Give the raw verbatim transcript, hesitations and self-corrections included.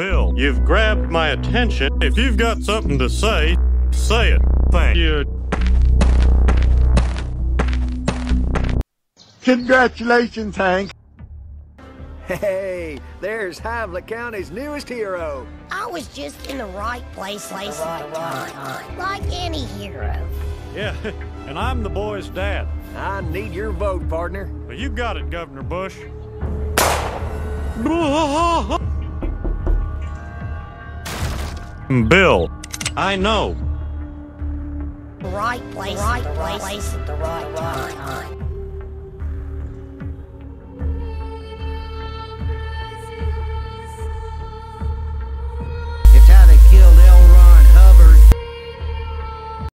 Bill, you've grabbed my attention. If you've got something to say, say it. Thank you. Congratulations, Hank. Hey, there's Hamlet County's newest hero. I was just in the right place, place at the right time, like any hero. Yeah, and I'm the boy's dad. I need your vote, partner. Well, you got it, Governor Bush. Bill, I know. Right place, right place at the right time.